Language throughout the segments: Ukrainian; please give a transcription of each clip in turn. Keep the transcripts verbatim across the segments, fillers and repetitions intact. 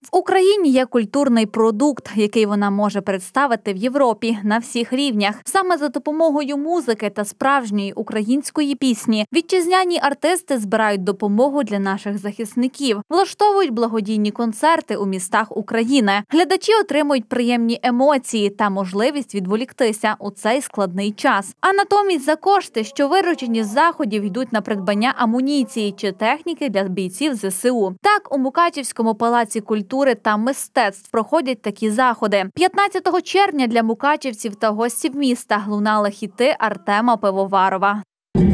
В Україні є культурний продукт, який вона може представити в Європі на всіх рівнях. Саме за допомогою музики та справжньої української пісні вітчизняні артисти збирають допомогу для наших захисників, влаштовують благодійні концерти у містах України. Глядачі отримують приємні емоції та можливість відволіктися у цей складний час. А натомість за кошти, що виручені з заходів, йдуть на придбання амуніції чи техніки для бійців зе се у. Так, у Мукачівському палаці культури та мистецтв проходять такі заходи. п'ятнадцятого червня для мукачівців та гостів міста лунали хіти Артема Пивоварова.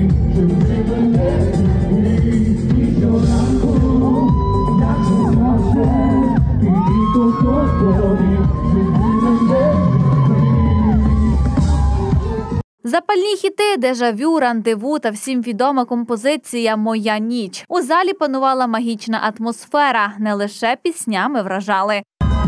Запальні хіти, дежавю, рандеву та всім відома композиція «Моя ніч». У залі панувала магічна атмосфера, не лише піснями вражали.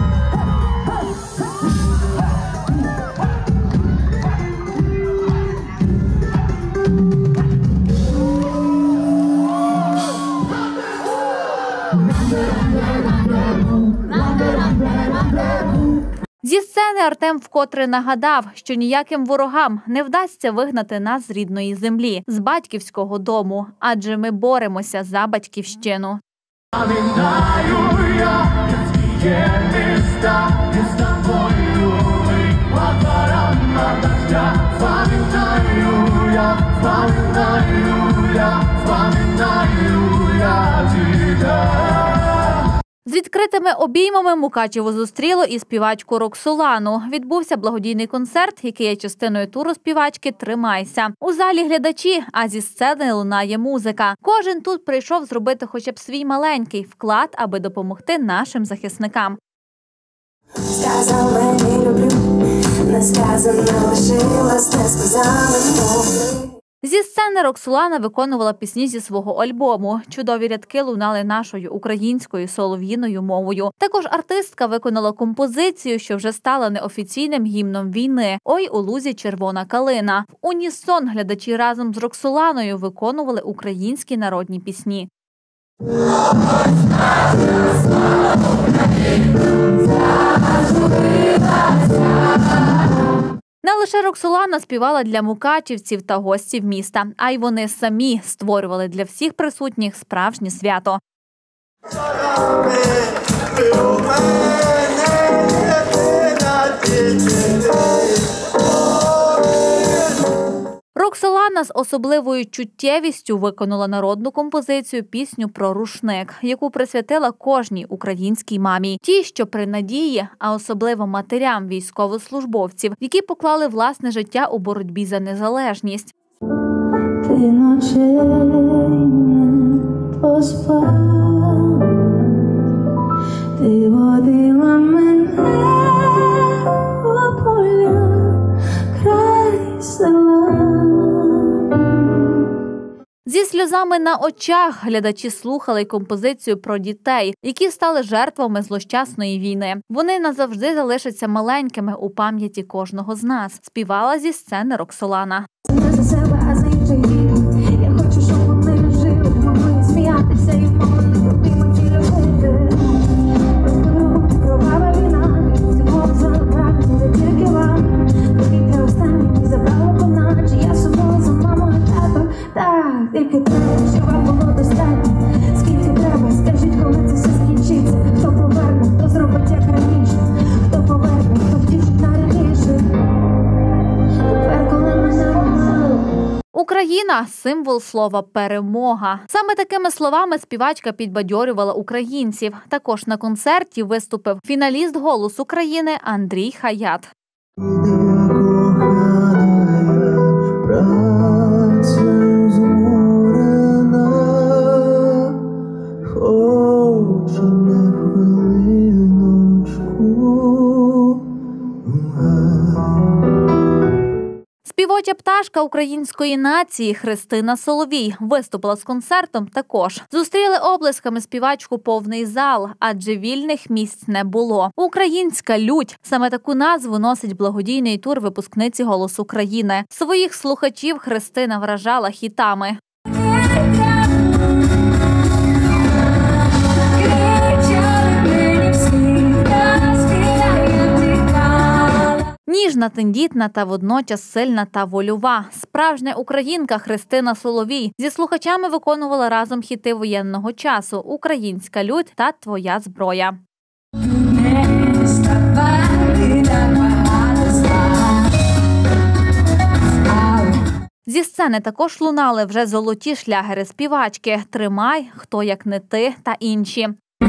Зі сцени Артем вкотре нагадав, що ніяким ворогам не вдасться вигнати нас з рідної землі, з батьківського дому, адже ми боремося за батьківщину. Пам'ятаю я, є міста, і з тобою лапарана дождя. Пам'ятаю я, пам'ятаю я, пам'ятаю я тебе. З відкритими обіймами Мукачево зустріло і співачку Роксолану. Відбувся благодійний концерт, який є частиною туру співачки «Тримайся». У залі глядачі, а зі сцени лунає музика. Кожен тут прийшов зробити хоча б свій маленький вклад, аби допомогти нашим захисникам. Сказала не люблю, не сказано лишилось, не сказано. Зі сцени Роксолана виконувала пісні зі свого альбому. Чудові рядки лунали нашою українською солов'їною мовою. Також артистка виконала композицію, що вже стала неофіційним гімном війни «Ой, у лузі червона калина». В унісон глядачі разом з Роксоланою виконували українські народні пісні. Не лише Роксолана співала для мукачівців та гостів міста, а й вони самі створювали для всіх присутніх справжнє свято. Роксолана з особливою чуттєвістю виконала народну композицію «Пісню про рушник», яку присвятила кожній українській мамі. Ті, що при надії, а особливо матерям військовослужбовців, які поклали власне життя у боротьбі за незалежність. Ти ночей не поспала, ти водила мене у поля, край села. Зі сльозами на очах глядачі слухали й композицію про дітей, які стали жертвами злощасної війни. Вони назавжди залишаться маленькими у пам'яті кожного з нас, співала зі сцени Роксолана. Не за себе, а за інших дітей. Я хочу, щоб вони жили, могли сміятися і могли не хотіти любити. Просто кровава війна, цього забрати не тільки вам. Повітря останнє забрала вона, чи я собою за мамою і татом. Так, тільки треба, щоб вам було достатньо. Скільки треба, скажіть, коли це все скінчиться. Хто поверне, хто зробить як раніше. Хто поверне, хто втішить найрідніше. Тепер, коли мене робили. Україна – символ слова «перемога». Саме такими словами співачка підбадьорювала українців. Також на концерті виступив фіналіст «Голос України» Андрій Хаят. Співоча пташка української нації Христина Соловій виступила з концертом також. Зустріли оплесками співачку повний зал, адже вільних місць не було. «Українська лють» – саме таку назву носить благодійний тур випускниці «Голос України». Своїх слухачів Христина вражала хітами. Кричали мені всі. ніжна, тендітна та водночас сильна та вольова. Справжня українка Христина Соловій зі слухачами виконувала разом хіти воєнного часу «Українська лють» та «Твоя зброя». Зі сцени також лунали вже золоті шлягери співачки «Тримай», «Хто як не ти» та інші.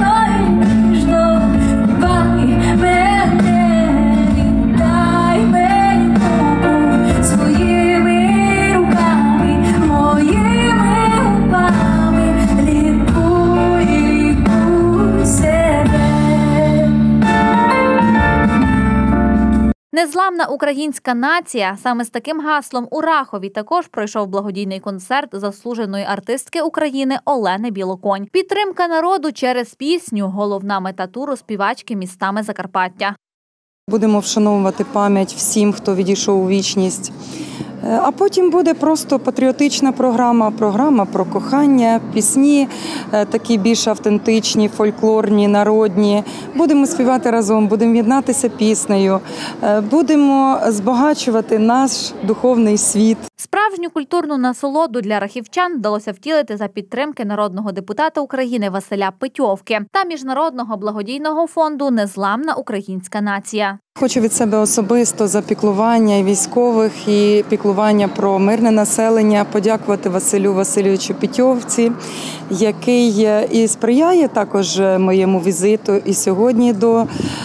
Незламна українська нація. Саме з таким гаслом у Рахові також пройшов благодійний концерт заслуженої артистки України Олени Білоконь. Підтримка народу через пісню – головна мета туру співачки містами Закарпаття. Будемо вшановувати пам'ять всім, хто відійшов у вічність. А потім буде просто патріотична програма, програма про кохання, пісні такі більш автентичні, фольклорні, народні. Будемо співати разом, будемо єднатися піснею, будемо збагачувати наш духовний світ. Справжню культурну насолоду для рахівчан вдалося втілити за підтримки народного депутата України Василя Питьовки та Міжнародного благодійного фонду «Незламна українська нація». Хочу від себе особисто за піклування і військових, і піклування про мирне населення подякувати Василю Васильовичу Питьовці, який і сприяє також моєму візиту і сьогодні до,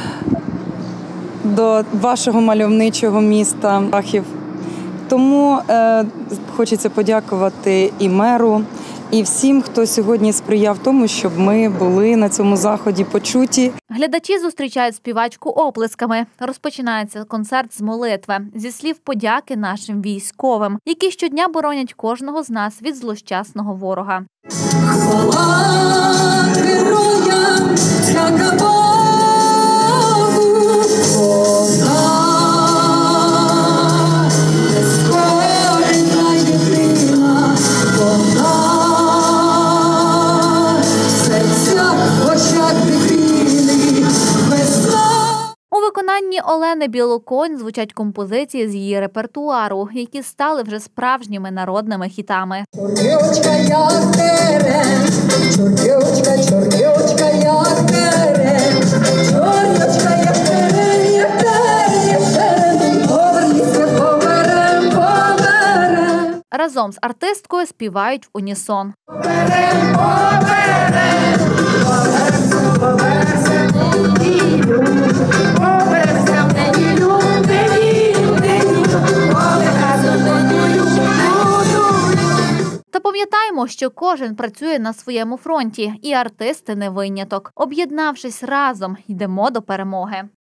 до вашого мальовничого міста Рахів. Тому е, хочеться подякувати і меру, і всім, хто сьогодні сприяв тому, щоб ми були на цьому заході почуті. Глядачі зустрічають співачку оплесками. Розпочинається концерт з молитви, зі слів подяки нашим військовим, які щодня боронять кожного з нас від злощасного ворога. Хвала героям, всяка Богу, у виконанні Олени Білоконь звучать композиції з її репертуару, які стали вже справжніми народними хітами. Чорнючка, як терен, чорнючка, чорнючка, як терен, чорнючка, як терен, як терен, як терен, поверніться, поверем, поверем. Разом з артисткою співають в унісон. Поверем, поверем, поверем, поверем, неділю, поверем, неділю, неділю, неділю, поверем, неділю, неділю. Та пам'ятаємо, що кожен працює на своєму фронті, і артисти не виняток. Об'єднавшись разом, йдемо до перемоги.